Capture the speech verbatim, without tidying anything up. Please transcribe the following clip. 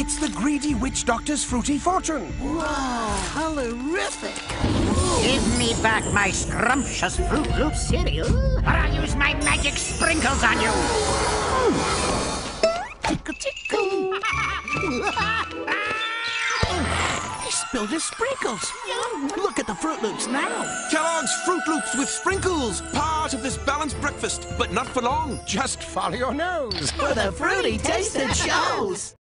It's the greedy witch doctor's fruity fortune. Wow, colorific. Give me back my scrumptious Fruit Loop cereal, or I'll use my magic sprinkles on you. Tickle, tickle. He spilled his sprinkles. Look at the Fruit Loops now. Kellogg's Fruit Loops with sprinkles. Part of this balanced breakfast, but not for long. Just follow your nose. For the fruity taste that shows.